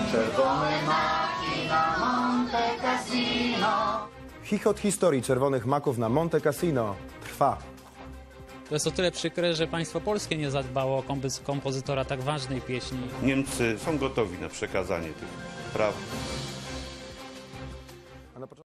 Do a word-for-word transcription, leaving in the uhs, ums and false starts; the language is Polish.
Czerwone maki na Monte Cassino. Chichot historii czerwonych maków na Monte Cassino trwa. To jest o tyle przykre, że państwo polskie nie zadbało o kompozytora tak ważnej pieśni. Niemcy są gotowi na przekazanie tych praw